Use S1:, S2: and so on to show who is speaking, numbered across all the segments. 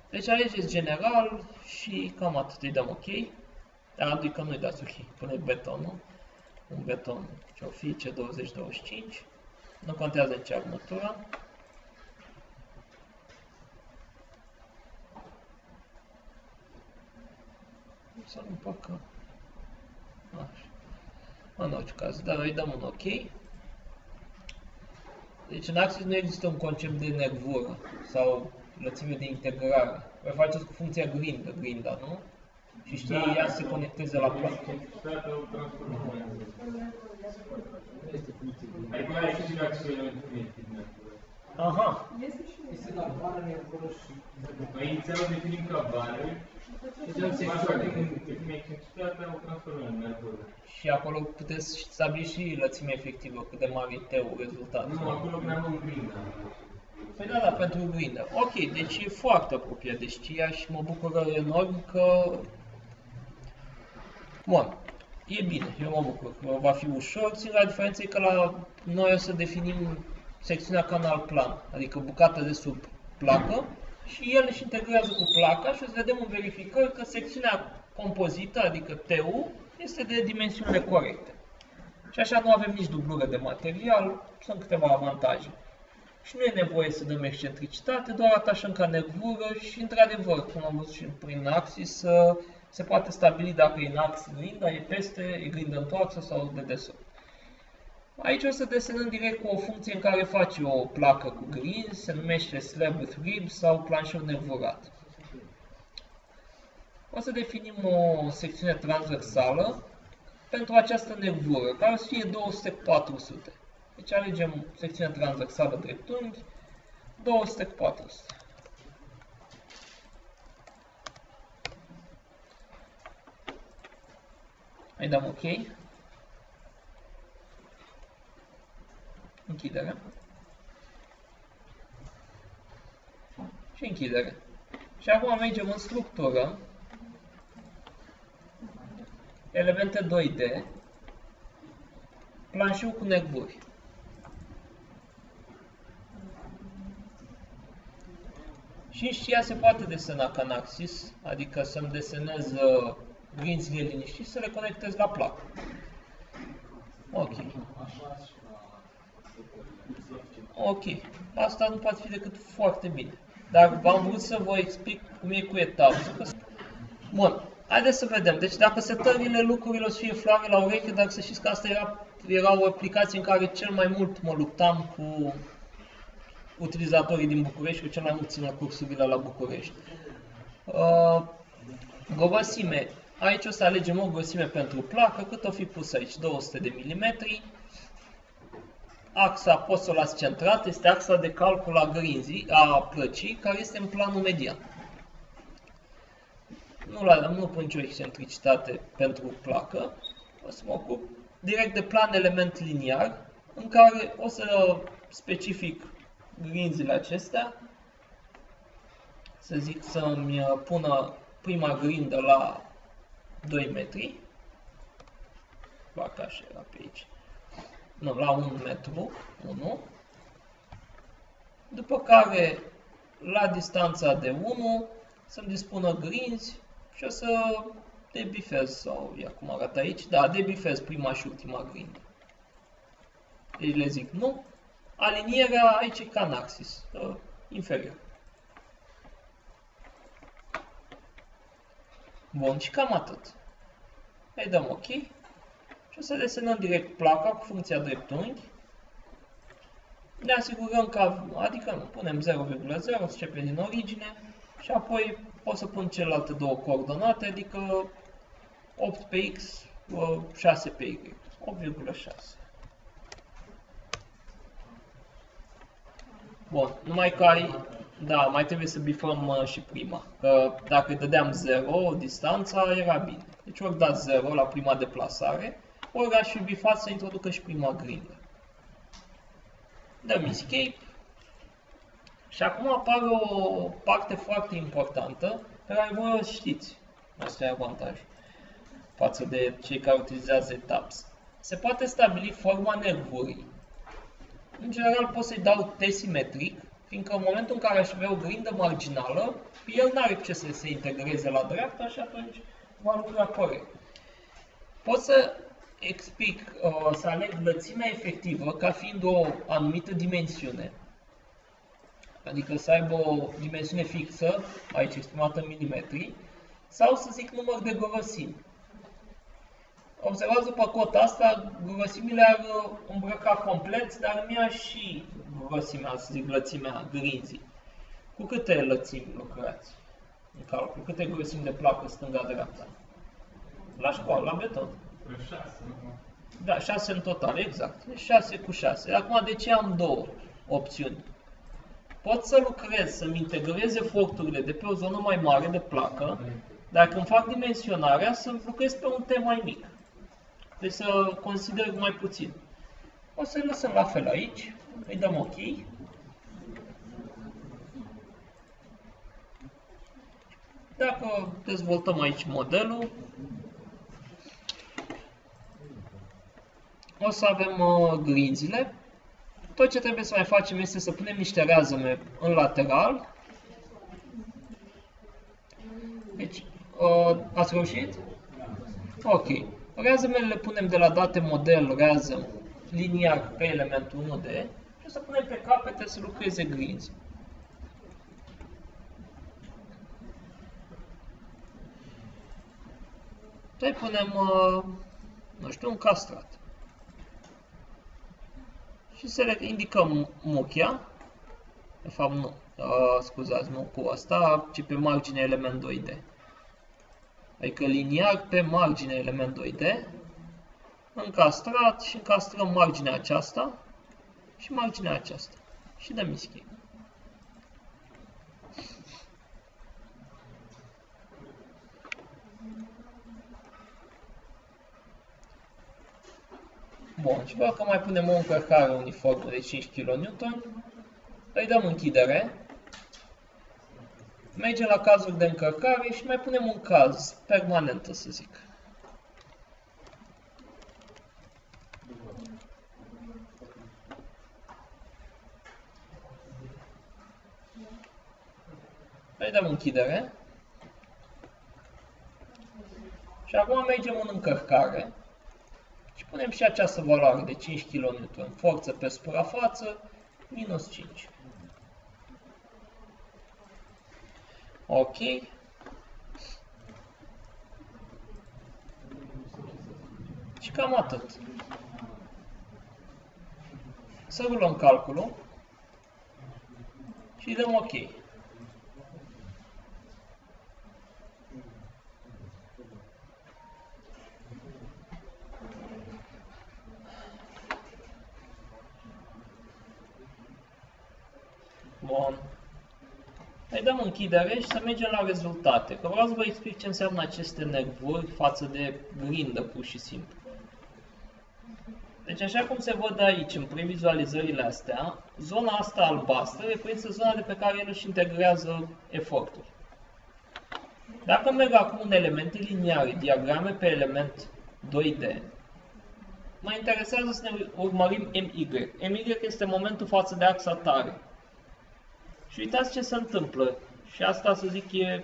S1: Deci alegeți general și cam atât, îi dăm OK. Adică nu-i dați OK, puneți betonul. Un beton ce-o fi, C20-25. Nu contează în ce armătură. Să nu împăcăm. Așa. În orice caz, dar îi dăm un OK. Deci în Axis nu există un concept de nervură sau lățime de integrare. Voi faceți cu funcția grinda, nu? Și știi, ea se conecteze la placă. Aha.
S2: Este la bară nervură și...
S3: Noi inițial o definim ca bară, și așa definim excentricitatea, o transformăm în nervură.
S1: Și acolo puteți stabili și lățimea efectivă, cât de mare e T-ul rezultat.
S3: Nu, acolo creăm un grinda.
S1: Păi da, pentru grindă. Ok, deci e foarte apropiat de știa și mă bucură enorm că... Bun, e bine, eu mă bucur că va fi ușor, singura diferență e că la noi o să definim secțiunea canal plan, adică bucata de sub placă și el își integrează cu placa și o să vedem în verificări că secțiunea compozită, adică T-ul, este de dimensiunile corecte. Și așa nu avem nici dublură de material, sunt câteva avantaje. Și nu e nevoie să dăm excentricitate, doar atașăm ca nervură și, într-adevăr, cum am văzut și prin Axis, se poate stabili dacă e în ax grinda, e peste, e grindă întoarsă sau de desubt. Aici o să desenăm direct cu o funcție în care face o placă cu grinzi, se numește slab with ribs sau planșeu nervurat. O să definim o secțiune transversală pentru această nervură, care o să fie 200-400. Deci alegem secțiunea transversală dreptunghi, 200-400. Îi dăm OK. Închidere. Și închidere. Și acum mergem în structură. Elemente 2D. Planșeu cu nervuri. Și în știa se poate desena ca în Axis, adică să-mi desenez grinzile liniștit și să le conectez la placă. Ok. Ok. Asta nu poate fi decât foarte bine. Dar v-am vrut să vă explic cum e cu etapele. Bun. Haideți să vedem. Deci dacă setările lucrurile o să fie floare la ureche, dar să știți că asta era o aplicație în care cel mai mult mă luptam cu utilizatorii din București, cu cel mai mult țin cursurile la București. Grosime. Aici o să alegem o grosime pentru placă, cât o fi pus aici, 200 de mm. Axa pot să o las centrată, este axa de calcul a grinzii, a plăcii, care este în planul median. Nu pun nicio excentricitate pentru placă, o să mă ocup direct de plan element liniar, în care o să specific grinzile acestea, să zic să-mi pună prima grindă la 2 metri, parcă așa era pe aici, nu, la 1 metru, 1, după care la distanța de 1 să-mi dispună grinzi și o să debifez, sau ia cum arată aici, da, debifez prima și ultima grindă. Deci le zic nu, alinierea aici e ca în Axis, inferior. Bun, și cam atât. Îi dăm OK și o să desenăm direct placa cu funcția dreptunghi. Ne asigurăm că, adică nu, punem 0,0, să începem din origine și apoi pot să pun celelalte două coordonate, adică 8 pe X, 6 pe Y, 8,6. Bun, numai că mai trebuie să bifăm și prima. Că dacă îi dădeam 0, distanța era bine. Deci ori dați 0 la prima deplasare, ori aș fi bifat să introducă și prima grindă. Dăm escape. Și acum apare o parte foarte importantă pe care voi o știți. Asta e avantajul față de cei care utilizează tabs. Se poate stabili forma nervurii. În general pot să-i dau T simetric Fiindcă în momentul în care aș avea o grindă marginală, el nu are ce să se integreze la dreapta și atunci va lucra corect. Pot să explic, să aleg lățimea efectivă ca fiind o anumită dimensiune, adică să aibă o dimensiune fixă, aici exprimată în milimetri, sau să zic număr de grosimi. Observați după cota asta, grosimile ar îmbrăca complet, dar nu ia și grosimea, să zic lățimea grinzii. Cu câte lățimi lucrați în calcul? Câte grosimi de placă stânga-dreapta? La școală, la beton.
S3: 6, nu?
S1: Da, 6 în total, exact. 6 cu 6. Acum, de ce am două opțiuni? Pot să lucrez, să-mi integrez eforturile de pe o zonă mai mare de placă, dar când fac dimensionarea, să lucrez pe un T mai mic. Deci să consider mai puțin. O să-i lăsăm la fel aici, îi dăm OK. Dacă dezvoltăm aici modelul, o să avem grinzile. Tot ce trebuie să mai facem este să punem niște reazăme în lateral. Deci, ați reușit? Ok. Reazămele le punem de la date model, reazăm liniar pe elementul 1D și o să punem pe capete să lucreze grinzi. Noi punem, nu știu, un castrat. Și să le indicăm muchia, de fapt nu, scuzați, nu cu asta, ci pe marginea element 2D. Adică liniar pe marginea element 2D, încastrat și încastrăm marginea aceasta și marginea aceasta. Și dăm escape. Bun, și vreau că mai punem o încărcare uniformă de 5 kN, îi dăm închidere, mergem la cazuri de încărcare și mai punem un caz permanent, să zic. Îi dăm închidere și acum mergem în încărcare. Și punem și această valoare de 5 kN, forță pe suprafață, minus 5. Ok. Și cam atât. Să rulăm calculul și dăm OK. Bun. Îi dăm închidere și să mergem la rezultate. Că vreau să vă explic ce înseamnă aceste nervuri față de grindă, pur și simplu. Deci așa cum se văd aici, în previzualizările astea, zona asta albastră reprezintă zona de pe care el își integrează efortul. Dacă merg acum în elemente liniare, diagrame pe element 2D, mă interesează să ne urmărim MY. MY este momentul față de axa tare. Și uitați ce se întâmplă. Și asta, să zic, e...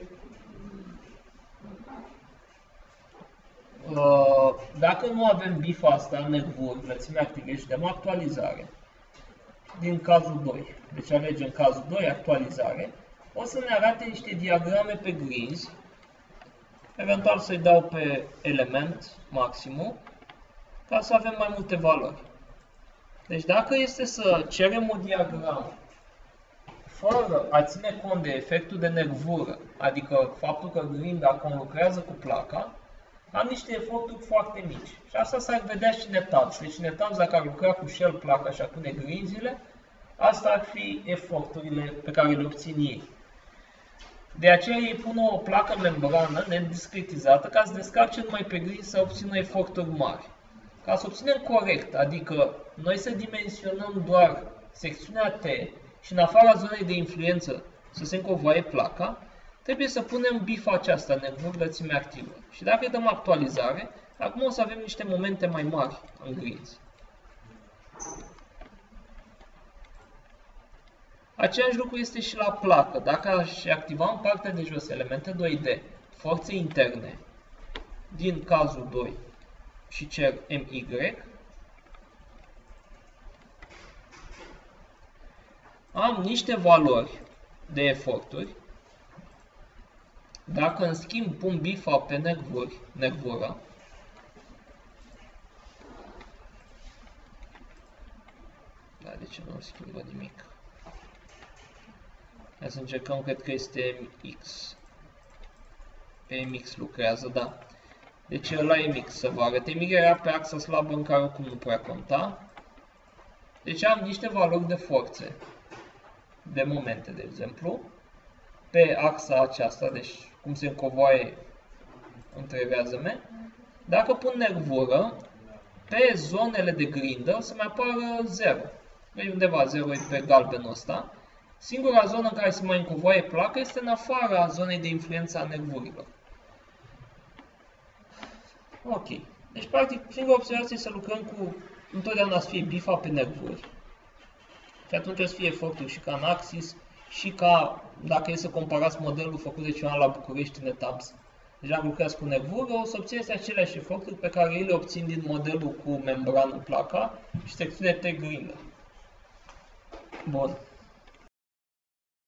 S1: Dacă nu avem bifa asta, nervuri, lățimea active și dăm actualizare, din cazul 2, deci alegem cazul 2, actualizare, o să ne arate niște diagrame pe grinzi, eventual să-i dau pe element maximum, ca să avem mai multe valori. Deci dacă este să cerem o diagramă fără a ține cont de efectul de nervură, adică faptul că grinda conlucrează cu placa, am niște eforturi foarte mici. Și asta s-ar vedea și în etaps. Deci în etaps, dacă ar lucra cu shell placa și ar pune grinzile, asta ar fi eforturile pe care le obțin ei. De aceea ei pun o placă membrană nediscretizată ca să descarce numai pe grinzi să obțină eforturi mari. Ca să obținem corect, adică noi să dimensionăm doar secțiunea T și în afara zonei de influență să se încovoie placa, trebuie să punem bifa aceasta, nervuri lățime activă. Și dacă îi dăm actualizare, acum o să avem niște momente mai mari în grinzi. Același lucru este și la placă. Dacă aș activa în partea de jos elemente 2D, forțe interne, din cazul 2 și cer MY, am niște valori de eforturi. Dacă în schimb pun bifa pe nervură, da, de ce nu schimbă nimic? Hai să încercăm, cred că este MX. Pe MX lucrează, da. Deci ăla e MX, să vă arăt. MY era pe axa slabă în care oricum nu prea conta. Deci am niște valori de forțe, de momente, de exemplu, pe axa aceasta, deci cum se încovoaie între reazăme. Dacă pun nervură, pe zonele de grindă o să mai apară 0. Deci undeva 0 e pe galbenul ăsta. Singura zonă în care se mai încovoaie placa este în afara zonei de influență a nervurilor. Ok. Deci, practic, singura observație e să lucrăm cu întotdeauna să fie bifa pe nervuri. Și atunci o să fie efortul și ca în Axis, și ca, dacă e să comparați modelul făcut de cineva la București în ETABS. Deci dacă lucrați cu nervură, o să obțineți aceleași eforturi pe care ei le obțin din modelul cu membrană placa și secțiune T grindă. Bun.